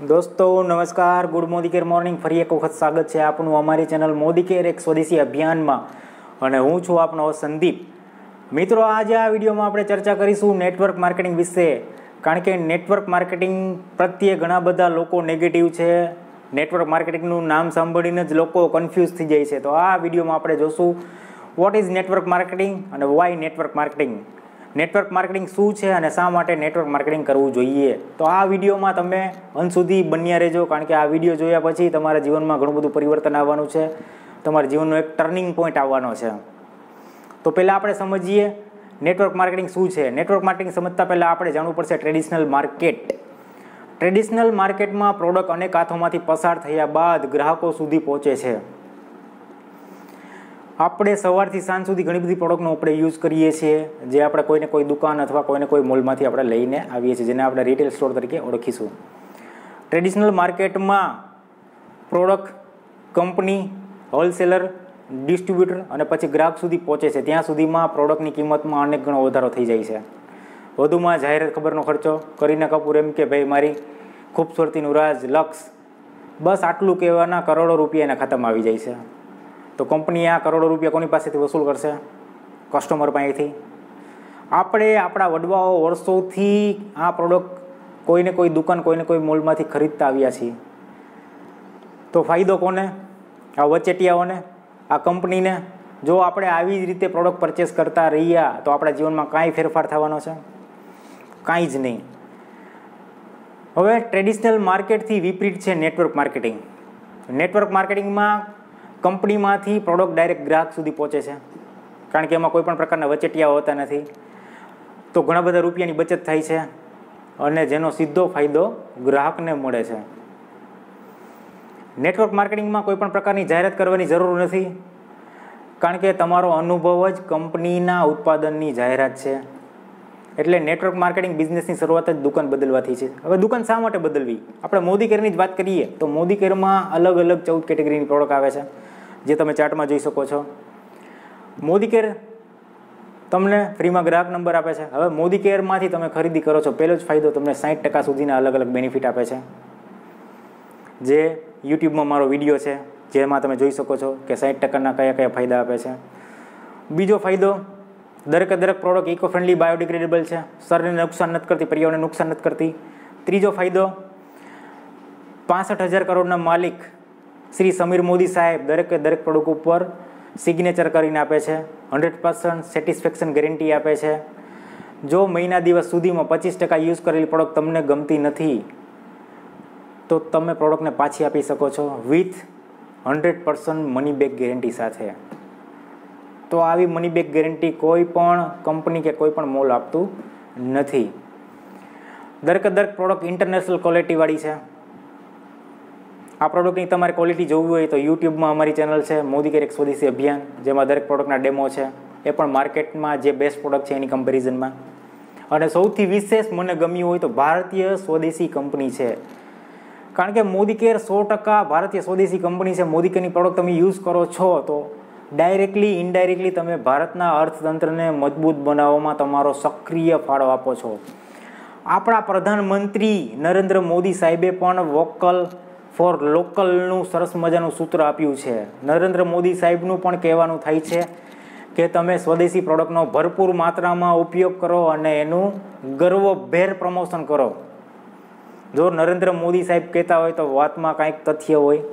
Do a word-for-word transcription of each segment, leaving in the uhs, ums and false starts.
दोस्तों नमस्कार, गुड मोदी केर मॉर्निंग फरी एक वखत स्वागत है आपનું અમારી ચેનલ મોદી કેર એક સ્વદેશી અભિયાનમાં અને હું છું આપનો સંદીપ। મિત્રો આજે આ વિડીયોમાં આપણે ચર્ચા કરીશું નેટવર્ક માર્કેટિંગ વિશે, કારણ કે નેટવર્ક માર્કેટિંગ પ્રત્યે ઘણા બધા લોકો નેગેટિવ છે। નેટવર્ક માર્કેટિંગનું નામ સાંભળીને જ લોકો કન્ફ્યુઝ થઈ જાય છે। તો આ વિડીયોમાં આપણે જોશું વોટ ઇઝ નેટવર્ક માર્કેટિંગ અને why network marketing, network marketing શું છે અને શા માટે નેટવર્ક માર્કેટિંગ કરવું જોઈએ। તો આ વિડીયોમાં તમે અંત સુધી બન્યા રહેજો, કારણ કે આ વિડીયો જોયા પછી તમારા જીવનમાં ઘણું બધું પરિવર્તન આવવાનું છે, તમારા જીવનનો એક ટર્નિંગ પોઈન્ટ આવવાનો છે। તો પહેલાં આપણે સમજીએ નેટવર્ક માર્કેટિંગ શું છે। નેટવર્ક માર્કેટિંગ સમજતા પહેલાં આપણે જાણવું પડશે ટ્રેડિશનલ માર્કેટ। ટ્રેડિશનલ માર્કેટમાં પ્રોડક્ટ અનેક હાથોમાંથી પસાર થયા બાદ ગ્રાહકો સુધી પહોંચે છે। આપણે સવારથી સાંજ સુધી ઘણી બધી પ્રોડક્ટનો આપણે યુઝ કરીએ છીએ, જે આપણે કોઈને કોઈ દુકાન અથવા કોઈને કોઈ મોલમાંથી આપણે લઈને આવીએ છીએ, જેને આપણે રિટેલ સ્ટોર તરીકે ઓળખીશું। ટ્રેડિશનલ માર્કેટમાં પ્રોડક્ટ કંપની, હોલસેલર, ડિસ્ટ્રીબ્યુટર અને પછી ગ્રાહક સુધી પહોંચે છે, ત્યાં સુધીમાં પ્રોડક્ટની કિંમતમાં અનેક ગણો વધારો થઈ જાય છે। વધુમાં જાહેરાત ખબરનો ખર્ચો, કરીના કપૂર એમ કે ભાઈ મારી ખૂબસૂરતીનું રાજ લક્ષ, બસ આટલું કહેવાના કરોડો રૂપિયા એના ખાતામાં આવી જાય છે। તો કંપની આ કરોડો રૂપિયા કોની પાસેથી વસૂલ કરશે? કસ્ટમર પાસેથી। આપણે આપણા વડવાઓ વર્ષોથી આ પ્રોડક્ટ કોઈને કોઈ દુકાન, કોઈને કોઈ મોલમાંથી ખરીદતા આવ્યા છીએ। તો ફાયદો કોને? આ વચેટિયાઓને, આ કંપનીને। જો આપણે આવી જ રીતે પ્રોડક્ટ પરચેસ કરતા રહ્યા તો આપણા જીવનમાં કાંઈ ફેરફાર થવાનો છે? કાંઈ જ નહીં। હવે ટ્રેડિશનલ માર્કેટથી વિપરીત છે નેટવર્ક માર્કેટિંગ। નેટવર્ક માર્કેટિંગમાં કંપનીમાંથી પ્રોડક્ટ ડાયરેક્ટ ગ્રાહક સુધી પહોંચે છે, કારણ કે એમાં કોઈ પણ પ્રકારના વચેટિયાઓ હોતા નથી। તો ઘણા બધા રૂપિયાની બચત થાય છે અને જેનો સીધો ફાયદો ગ્રાહકને મળે છે। નેટવર્ક માર્કેટિંગમાં કોઈ પણ પ્રકારની જાહેરાત કરવાની જરૂર નથી, કારણ કે તમારો અનુભવ જ કંપનીના ઉત્પાદનની જાહેરાત છે। એટલે નેટવર્ક માર્કેટિંગ બિઝનેસની શરૂઆત જ દુકાન બદલવાથી છે। હવે દુકાન શા માટે બદલવી? આપણે મોદી કેરની જ વાત કરીએ તો મોદી કેરમાં અલગ અલગ ચૌદ કેટેગરીની પ્રોડક્ટ આવે છે, જે તમે ચાર્ટમાં જોઈ શકો છો। મોદી કેર તમને ફ્રીમાં ગ્રાહક નંબર આપે છે। હવે મોદી કેરમાંથી તમે ખરીદી કરો છો, પહેલો જ ફાયદો તમને સાઠ ટકા સુધીના અલગ અલગ બેનિફિટ આપે છે, જે યુટ્યુબમાં મારો વિડીયો છે જેમાં તમે જોઈ શકો છો કે સાઠ ટકાના કયા કયા ફાયદા આપે છે। બીજો ફાયદો, દરેકે દરેક પ્રોડક્ટ ઇકો ફ્રેન્ડલી, બાયોડિગ્રેડેબલ છે, શરીરને નુકસાન નથી કરતી, પર્યાવરણને નુકસાન નથી કરતી। ત્રીજો ફાયદો, પાસઠ હજાર કરોડના માલિક શ્રી સમીર મોદી સાહેબ દરેકે દરેક પ્રોડક્ટ ઉપર સિગ્નેચર કરીને આપે છે, હંડ્રેડ પર્સન્ટ સેટિસ્ફેક્શન ગેરંટી આપે છે। જો મહિના દિવસ સુધીમાં પચીસ ટકા યુઝ કરેલી પ્રોડક્ટ તમને ગમતી નથી તો તમે પ્રોડક્ટને પાછી આપી શકો છો with hundred percent money back guarantee સાથે। તો આવી મની બેક ગેરંટી કોઈ પણ કંપની કે કોઈ પણ મોલ આપતું નથી। દરેકે દરેક પ્રોડક્ટ ઇન્ટરનેશનલ ક્વોલિટીવાળી છે। આ પ્રોડક્ટની તમારે ક્વોલિટી જોવી હોય તો યુટ્યુબમાં અમારી ચેનલ છે મોદી કેર એક સ્વદેશી અભિયાન, જેમાં દરેક પ્રોડક્ટના ડેમો છે, એ પણ માર્કેટમાં જે બેસ્ટ પ્રોડક્ટ છે એની કમ્પેરિઝનમાં। અને સૌથી વિશેષ મને ગમ્યું હોય તો ભારતીય સ્વદેશી કંપની છે, કારણ કે મોદી કેર સો ટકા ભારતીય સ્વદેશી કંપની છે। મોદી કેરની પ્રોડક્ટ તમે યુઝ કરો છો તો ડાયરેક્ટલી ઇનડાયરેક્ટલી તમે ભારતના અર્થતંત્રને મજબૂત બનાવવામાં તમારો સક્રિય ફાળો આપો છો। આપણા પ્રધાનમંત્રી નરેન્દ્ર મોદી સાહેબે પણ વોકલ ફોર લોકલનું સરસ મજાનું સૂત્ર આપ્યું છે। નરેન્દ્ર મોદી સાહેબનું પણ કહેવાનું થાય છે કે તમે સ્વદેશી પ્રોડક્ટનો ભરપૂર માત્રામાં ઉપયોગ કરો અને એનું ગર્વભેર પ્રમોશન કરો। જો નરેન્દ્ર મોદી સાહેબ કહેતા હોય તો વાતમાં કાંઈક તથ્ય હોય।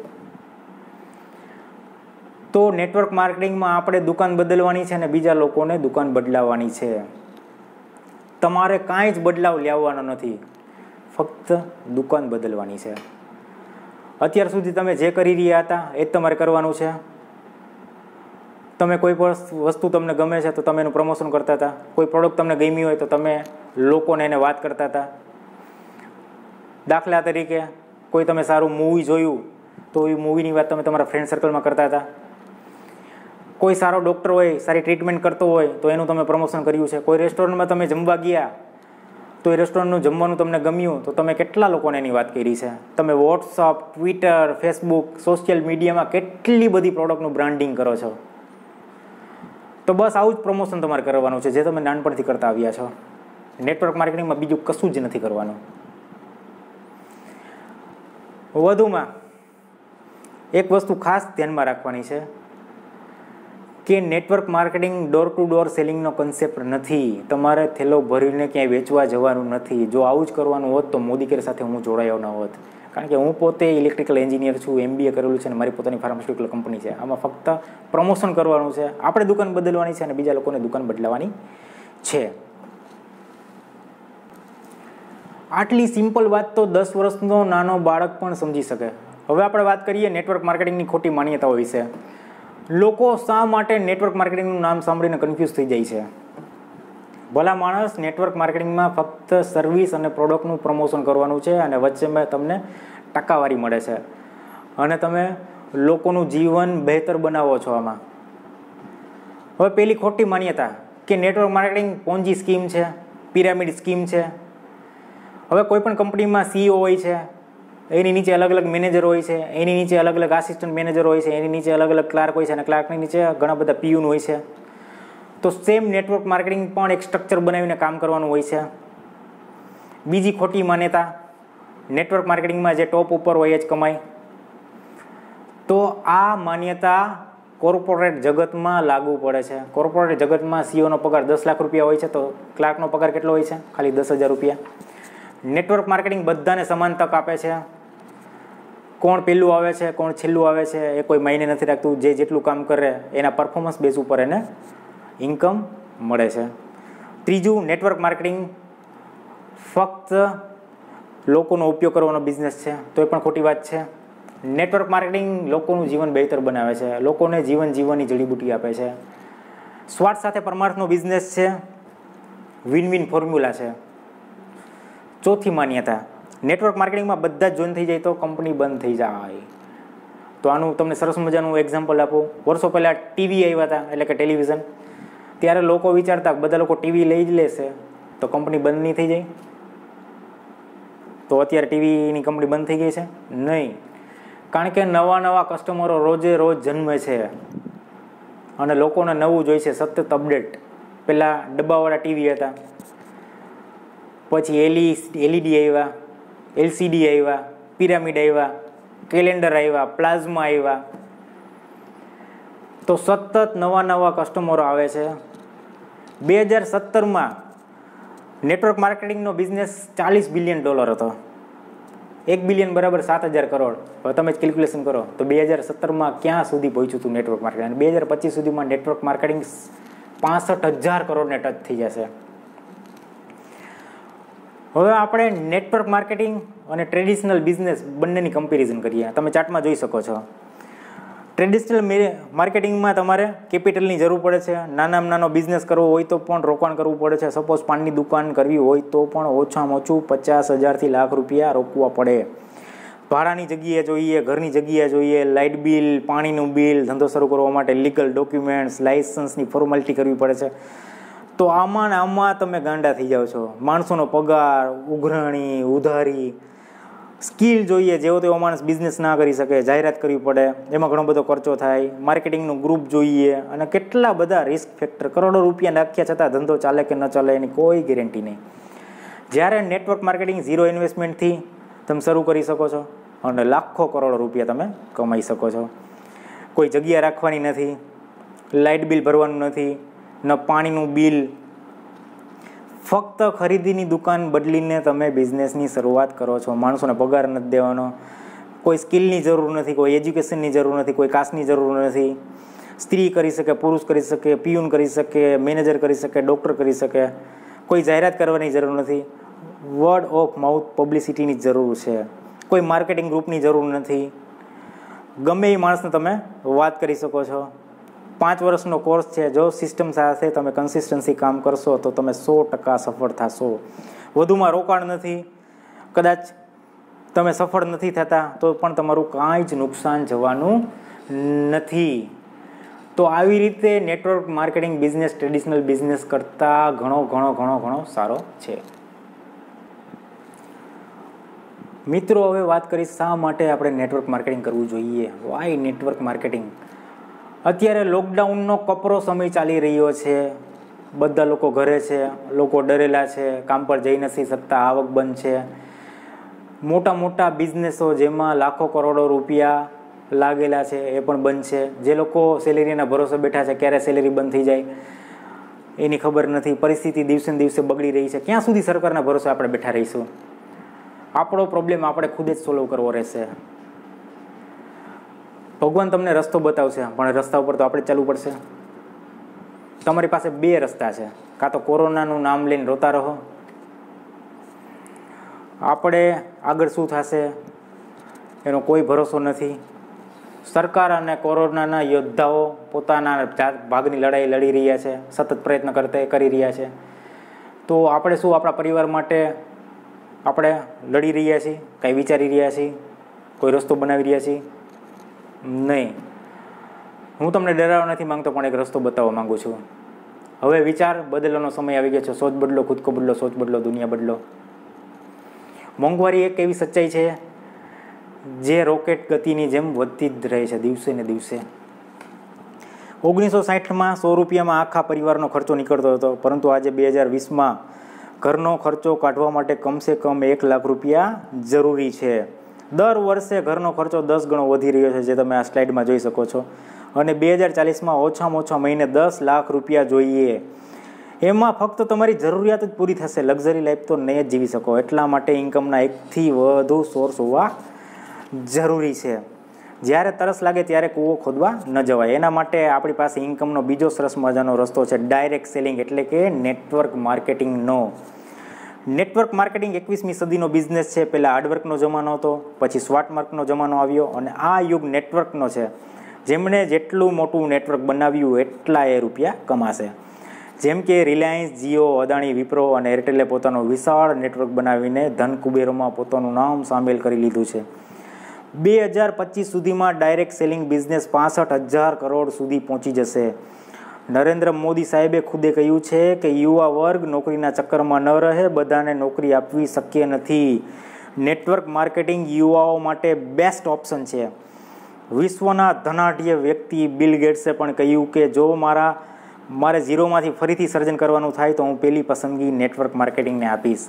તો નેટવર્ક માર્કેટિંગમાં આપણે દુકાન બદલવાની છે અને બીજા લોકોને દુકાન બદલાવવાની છે। તમારે કાંઈ જ બદલાવ લાવવાનો નથી, ફક્ત દુકાન બદલવાની છે। અત્યાર સુધી તમે જે કરી રહ્યા હતા એ જ તમારે કરવાનું છે। તમે કોઈ પણ વસ્તુ તમને ગમે છે તો તમે એનું પ્રમોશન કરતા હતા, કોઈ પ્રોડક્ટ તમને ગમી હોય તો તમે લોકોને એને વાત કરતા હતા। દાખલા તરીકે કોઈ તમે સારું મૂવી જોયું તો એ મૂવીની વાત તમે તમારા ફ્રેન્ડ સર્કલમાં કરતા હતા। કોઈ સારો ડૉક્ટર હોય, સારી ટ્રીટમેન્ટ કરતો હોય તો એનું તમે પ્રમોશન કર્યું છે। કોઈ રેસ્ટોરન્ટમાં તમે જમવા ગયા તો એ રેસ્ટોરન્ટનું જમવાનું તમને ગમ્યું તો તમે કેટલા લોકોને એની વાત કરી છે। તમે વોટ્સઅપ, ટ્વિટર, ફેસબુક, સોશિયલ મીડિયામાં કેટલી બધી પ્રોડક્ટનું બ્રાન્ડિંગ કરો છો। તો બસ આવું જ પ્રમોશન તમારે કરવાનું છે, જે તમે નાનપણથી કરતા આવ્યા છો। નેટવર્ક માર્કેટિંગમાં બીજું કશું જ નથી કરવાનું। વધુમાં એક વસ્તુ ખાસ ધ્યાનમાં રાખવાની છે કે network marketing door to door સેલિંગનો કન્સેપ્ટ નથી. તમારે થેલો ભરીને ક્યાંય વેચવા જવાનું નથી. જો આવું જ કરવાનું હોત તો મોદી કેર સાથે હું જોડાયો ન હોત. કારણ કે હું પોતે ઇલેક્ટ્રિકલ એન્જિનિયર છું, એમબીએ કરેલું છે અને મારી પોતાની ફાર્માસ્યુટિકલ કંપની છે. આમાં ફક્ત પ્રમોશન કરવાનું છે, આપણે દુકાન બદલવાની છે અને બીજા લોકોને દુકાન બદલાવાની છે. આટલી સિમ્પલ વાત તો દસ વર્ષનો નાનો બાળક પણ સમજી શકે. હવે આપણે વાત કરીએ નેટવર્ક માર્કેટિંગની ખોટી માન્યતાઓ વિશે. લોકો શા માટે નેટવર્ક માર્કેટિંગનું નામ સાંભળીને કન્ફ્યુઝ થઈ જાય છે? ભલા માણસ, નેટવર્ક માર્કેટિંગમાં ફક્ત સર્વિસ અને પ્રોડક્ટનું પ્રમોશન કરવાનું છે અને વચ્ચે તમને ટકાવારી મળે છે અને તમે લોકોનું જીવન બહેતર બનાવો છો આમાં. હવે પેલી ખોટી માન્યતા કે નેટવર્ક માર્કેટિંગ પોન્જી સ્કીમ છે, પિરામિડ સ્કીમ છે. હવે કોઈ પણ કંપનીમાં સીઈઓ હોય છે, એની નીચે અલગ અલગ મેનેજર હોય છે, એની નીચે અલગ અલગ આસિસ્ટન્ટ મેનેજર હોય છે, એની નીચે અલગ અલગ ક્લાર્ક હોય છે અને ક્લાર્કની નીચે ઘણા બધા પીયુન હોય છે. તો સેમ નેટવર્ક માર્કેટિંગ પણ એક સ્ટ્રક્ચર બનાવીને કામ કરવાનું હોય છે. બીજી ખોટી માન્યતા, નેટવર્ક માર્કેટિંગમાં જે ટોપ ઉપર હોય એ જ કમાય. તો આ માન્યતા કોર્પોરેટ જગતમાં લાગુ પડે છે. કોર્પોરેટ જગતમાં સીઈઓનો પગાર દસ લાખ રૂપિયા હોય છે, તો ક્લાર્કનો પગાર કેટલો હોય છે? ખાલી દસ હજાર રૂપિયા. નેટવર્ક માર્કેટિંગ બધાને સમાન તક આપે છે. કોણ પહેલું આવે છે, કોણ છેલ્લું આવે છે એ કોઈ માયને નથી રાખતું. જે જેટલું કામ કરે એના પરફોર્મન્સ બેઝ ઉપર એને ઇન્કમ મળે છે. ત્રીજું, નેટવર્ક માર્કેટિંગ ફક્ત લોકોનો ઉપયોગ કરવાનો બિઝનેસ છે, તો એ પણ ખોટી વાત છે. નેટવર્ક માર્કેટિંગ લોકોનું જીવન બહેતર બનાવે છે, લોકોને જીવન જીવવાની જડીબુટી આપે છે. સ્વાર્થ સાથે પરમાર્થનો બિઝનેસ છે, વિન વિન ફોર્મ્યુલા છે. ચોથી માન્યતા, નેટવર્ક માર્કેટિંગમાં બધા જ જોઈન થઈ જાય તો કંપની બંધ થઈ જાય. તો આનું તમને સરસ મજાનું એક્ઝામ્પલ આપું. વર્ષો પહેલાં ટીવી આવ્યા હતા, એટલે કે ટેલિવિઝન. ત્યારે લોકો વિચારતા બધા લોકો ટીવી લઈ જ લેશે તો કંપની બંધ નહીં થઈ જાય. તો અત્યારે ટીવીની કંપની બંધ થઈ ગઈ છે? નહીં. કારણ કે નવા નવા કસ્ટમરો રોજે રોજ જન્મે છે અને લોકોને નવું જોઈ છે, સતત અપડેટ. પહેલાં ડબ્બાવાળા ટીવી હતા, પછી એલઈ એલઈડી આવ્યા, એલસીડી આવ્યા, પિરામિડ આવ્યા, કેલેન્ડર આવ્યા, પ્લાઝમા આવ્યા. તો સતત નવા નવા કસ્ટમરો આવે છે. બે હજાર સત્તરમાં નેટવર્ક માર્કેટિંગનો બિઝનેસ ચાલીસ બિલિયન ડોલર હતો. એક બિલિયન બરાબર સાત હજાર કરોડ. હવે તમે જ કેલ્ક્યુલેશન કરો તો બે હજાર સત્તરમાં ક્યાં સુધી પહોંચ્યું હતું નેટવર્ક માર્કેટિંગ. અને બે હજાર પચીસ સુધીમાં નેટવર્ક માર્કેટિંગ પાસઠ હજાર કરોડને ટચ થઈ જશે. હવે આપણે નેટવર્ક માર્કેટિંગ અને ટ્રેડિશનલ બિઝનેસ બંનેની કમ્પેરિઝન કરીએ. તમે ચાર્ટમાં જોઈ શકો છો. ટ્રેડિશનલ માર્કેટિંગમાં તમારે કેપિટલની જરૂર પડે છે. નાનામાં નાનો બિઝનેસ કરવો હોય તો પણ રોકાણ કરવું પડે છે. સપોઝ પાનની દુકાન કરવી હોય તો પણ ઓછામાં ઓછું પચાસ હજારથી લાખ રૂપિયા રોકવા પડે. ભાડાની જગ્યાએ જોઈએ, ઘરની જગ્યાએ જોઈએ, લાઇટ બિલ, પાણીનું બિલ, ધંધો શરૂ કરવા માટે લીગલ ડોક્યુમેન્ટ્સ, લાઇસન્સની ફોર્માલિટી કરવી પડે છે. તો આમાં ને આમાં તમે ગાંડા થઈ જાઓ છો. માણસોનો પગાર, ઉઘરાણી, ઉધારી, સ્કિલ જોઈએ. જેવો તેવો માણસ બિઝનેસ ના કરી શકે, જાહેરાત કરવી પડે, એમાં ઘણો બધો ખર્ચો થાય. માર્કેટિંગનું ગ્રુપ જોઈએ અને કેટલા બધા રિસ્ક ફેક્ટર. કરોડો રૂપિયા નાખ્યા છતાં ધંધો ચાલે કે ન ચાલે એની કોઈ ગેરંટી નહીં. જ્યારે નેટવર્ક માર્કેટિંગ ઝીરો ઇન્વેસ્ટમેન્ટથી તમે શરૂ કરી શકો છો અને લાખો કરોડો રૂપિયા તમે કમાઈ શકો છો. કોઈ જગ્યા રાખવાની નથી, લાઇટ બિલ ભરવાનું નથી, ન પાણીનું બિલ. ફક્ત ખરીદીની દુકાન બદલીને તમે બિઝનેસની શરૂઆત કરો છો. માણસોને પગાર નથી દેવાનો, કોઈ સ્કિલની જરૂર નથી, કોઈ એજ્યુકેશનની જરૂર નથી, કોઈ કાસ્ટની જરૂર નથી. સ્ત્રી કરી શકે, પુરુષ કરી શકે, પિયુન કરી શકે, મેનેજર કરી શકે, ડૉક્ટર કરી શકે. કોઈ જાહેરાત કરવાની જરૂર નથી. વર્ડ ઓફ માઉથ પબ્લિસિટીની જરૂર છે. કોઈ માર્કેટિંગ ગ્રુપની જરૂર નથી. ગમે એ માણસને તમે વાત કરી શકો છો. પાંચ વર્ષનો કોર્સ છે. જો સિસ્ટમ સાથે તમે કન્સિસ્ટન્સી કામ કરશો તો તમે સો ટકા સફળ થશો. વધુમાં રોકાણ નથી. કદાચ તમે સફળ નથી થતા તો પણ તમારું કાંઈ જ નુકસાન જવાનું નથી. તો આવી રીતે network marketing business traditional business કરતાં ઘણો ઘણો ઘણો ઘણો સારો છે. મિત્રો, હવે વાત કરીશ શા માટે આપણે નેટવર્ક માર્કેટિંગ કરવું જોઈએ. Why network marketing. અત્યારે લોકડાઉનનો કપરો સમય ચાલી રહ્યો છે. બધા લોકો ઘરે છે, લોકો ડરેલા છે, કામ પર જઈ નથી શકતા, આવક બંધ છે. મોટા મોટા બિઝનેસો જેમાં લાખો કરોડો રૂપિયા લાગેલા છે એ પણ બંધ છે. જે લોકો સેલેરીના ભરોસે બેઠા છે, ક્યારે સેલેરી બંધ થઈ જાય એની ખબર નથી. પરિસ્થિતિ દિવસે ને દિવસે બગડી રહી છે. ક્યાં સુધી સરકારના ભરોસે આપણે બેઠા રહીશું? આપણો પ્રોબ્લેમ આપણે ખુદ જ સોલ્વ કરવો રહેશે. ભગવાન તમને રસ્તો બતાવશે, પણ રસ્તા ઉપર તો આપણે ચાલવું પડશે. તમારી પાસે બે રસ્તા છે. કાં તો કોરોનાનું નામ લઈને રોતા રહો, આપણે આગળ શું થશે એનો કોઈ ભરોસો નથી. સરકાર અને કોરોનાના યોદ્ધાઓ પોતાના ભાગની લડાઈ લડી રહ્યા છે, સતત પ્રયત્ન કરતા કરી રહ્યા છે. તો આપણે શું આપણા પરિવાર માટે આપણે લડી રહ્યા છીએ? કાંઈ વિચારી રહ્યા છીએ? કોઈ રસ્તો બનાવી રહ્યા છીએ? નહીં. હું તમને ડરાવવા નથી માંગતો, પણ એક રસ્તો બતાવવા માગું છું. હવે વિચાર બદલવાનો સમય આવી ગયો છે. સોચ બદલો, ખુદ કો બદલો, સોચ બદલો, દુનિયા બદલો. મોંઘવારી એક એવી સચ્ચાઈ છે જે રોકેટ ગતિની જેમ વધતી જ રહે છે દિવસે ને દિવસે. ઓગણીસો સાઠમાં સો રૂપિયામાં આખા પરિવારનો ખર્ચો નીકળતો હતો, પરંતુ આજે બે હજાર વીસમાં ઘરનો ખર્ચો કાઢવા માટે કમસે કમ એક લાખ રૂપિયા જરૂરી છે. દર વર્ષે ઘરનો ખર્ચો દસ ગણો વધી રહ્યો છે, જે તમે આ સ્લાઇડમાં જોઈ શકો છો. અને બે હજાર ચાલીસમાં ઓછામાં ઓછા મહિને દસ લાખ રૂપિયા જોઈએ. એમાં ફક્ત તમારી જરૂરિયાત જ પૂરી થશે, લક્ઝરી લાઈફ તો નહીં જ જીવી શકો. એટલા માટે ઇન્કમના એકથી વધુ સોર્સ હોવા જરૂરી છે. જ્યારે તરસ લાગે ત્યારે કૂવો ખોદવા ન જવાય. એના માટે આપણી પાસે ઇન્કમનો બીજો સરસ મજાનો રસ્તો છે, ડાયરેક્ટ સેલિંગ એટલે કે નેટવર્ક માર્કેટિંગનો. નેટવર્ક માર્કેટિંગ એકવીસમી સદીનો બિઝનેસ છે. પહેલાં હાર્ડવર્કનો જમાનો હતો, પછી સ્માર્ટ વર્કનો જમાનો આવ્યો, અને આ યુગ નેટવર્કનો છે. જેમણે જેટલું મોટું નેટવર્ક બનાવ્યું એટલા એ રૂપિયા કમાશે. જેમ કે રિલાયન્સ, જીઓ, અદાણી, વિપ્રો અને એરટેલે પોતાનું વિશાળ નેટવર્ક બનાવીને ધન કુબેરોમાં પોતાનું નામ સામેલ કરી લીધું છે. બે હજાર પચીસ સુધીમાં ડાયરેક્ટ સેલિંગ બિઝનેસ પાસઠ હજાર કરોડ સુધી પહોંચી જશે. નરેન્દ્ર મોદી સાહેબે ખુદે કહ્યું છે કે યુવા વર્ગ નોકરીના ચક્કરમાં ન રહે, બધાને નોકરી આપવી શક્ય નથી. નેટવર્ક માર્કેટિંગ યુવાઓ માટે બેસ્ટ ઓપ્શન છે. વિશ્વના ધનાઢ્ય વ્યક્તિ બિલ ગેટ્સે પણ કહ્યું કે જો મારા મારે ઝીરોમાંથી ફરીથી સર્જન કરવાનું થાય તો હું પહેલી પસંદગી નેટવર્ક માર્કેટિંગને આપીશ.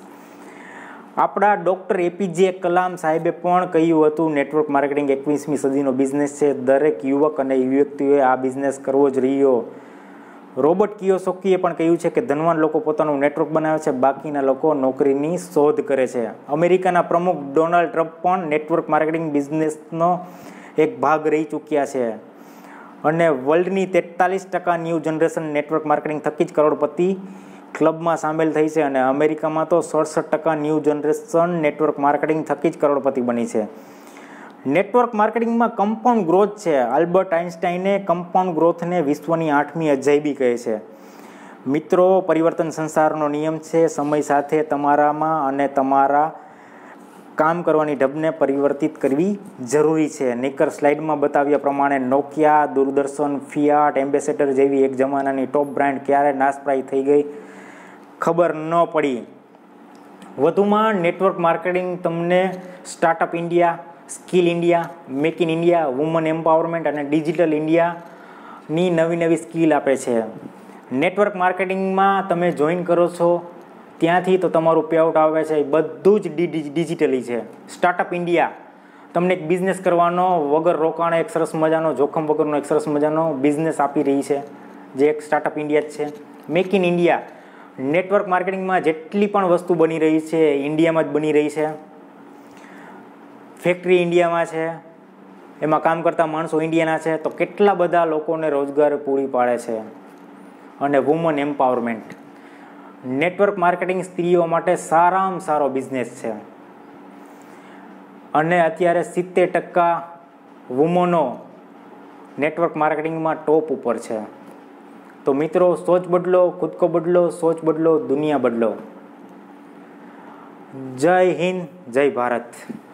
આપણા ડૉક્ટર એપીજે કલામ સાહેબે પણ કહ્યું હતું નેટવર્ક માર્કેટિંગ એકવીસમી સદીનો બિઝનેસ છે. દરેક યુવક અને યુવતીઓએ આ બિઝનેસ કરવો જ રહ્યો. રોબર્ટ કિયોસાકીએ પણ કહ્યું છે કે ધનવાન લોકો પોતાનું નેટવર્ક બનાવે છે, બાકીના લોકો નોકરીની શોધ કરે છે. અમેરિકાના પ્રમુખ ડોનાલ્ડ ટ્રમ્પ પણ નેટવર્ક માર્કેટિંગ બિઝનેસનો એક ભાગ રહી ચૂક્યા છે. અને વર્લ્ડની તેતાલીસ ટકા ન્યૂ જનરેશન નેટવર્ક માર્કેટિંગ થકી જ કરોડપતિ ક્લબમાં સામેલ થઈ છે. અને અમેરિકામાં તો સડસઠ ટકા ન્યૂ જનરેશન નેટવર્ક માર્કેટિંગ થકી જ કરોડપતિ બની છે. નેટવર્ક માર્કેટિંગમાં કમ્પાઉન્ડ ગ્રોથ છે. આલ્બર્ટ આઇન્સ્ટાઈને કમ્પાઉન્ડ ગ્રોથને વિશ્વની આઠમી અજાયબી કહે છે. મિત્રો, પરિવર્તન સંસારનો નિયમ છે. સમય સાથે તમારામાં અને તમારા કામ કરવાની ઢબને પરિવર્તિત કરવી જરૂરી છે. નહીતર સ્લાઇડમાં બતાવ્યા પ્રમાણે નોકિયા, દૂરદર્શન, ફિયાટ, એમ્બેસેડર જેવી એક જમાનાની ટોપ બ્રાન્ડ ક્યારે નાશપ્રાય થઈ ગઈ ખબર ન પડી. વધુમાં નેટવર્ક માર્કેટિંગ તમને startup India, skill India, make in India, woman empowerment અને ડિજિટલ ઇન્ડિયાની નવી નવી સ્કિલ આપે છે. નેટવર્ક માર્કેટિંગમાં તમે જોઈન કરો છો ત્યાંથી તો તમારું પેઆઉટ આવે છે એ બધું જ ડિજિટલી છે. સ્ટાર્ટઅપ ઇન્ડિયા તમને એક બિઝનેસ કરવાનો વગર રોકાણ એક સરસ મજાનો જોખમ વગરનો એક સરસ મજાનો બિઝનેસ આપી રહી છે, જે એક સ્ટાર્ટઅપ ઇન્ડિયા જ છે. મેક ઇન ઇન્ડિયા નેટવર્ક માર્કેટિંગમાં જેટલી પણ વસ્તુ બની રહી છે ઇન્ડિયામાં જ બની રહી છે. ફેક્ટરી ઇન્ડિયામાં છે, એમાં કામ કરતા માણસો ઇન્ડિયાના છે, તો કેટલા બધા લોકોને રોજગાર પૂરી પાડે છે. અને વુમન એમ્પાવરમેન્ટ નેટવર્ક માર્કેટિંગ સ્ત્રીઓ માટે સારામાં સારો બિઝનેસ છે. અને અત્યારે સિત્તેર ટકા વુમનો નેટવર્ક માર્કેટિંગમાં ટોપ ઉપર છે. તો મિત્રો, સોચ બદલો, ખુદ કો બદલો, સોચ બદલો, દુનિયા બદલો. જય હિન્દ, જય ભારત.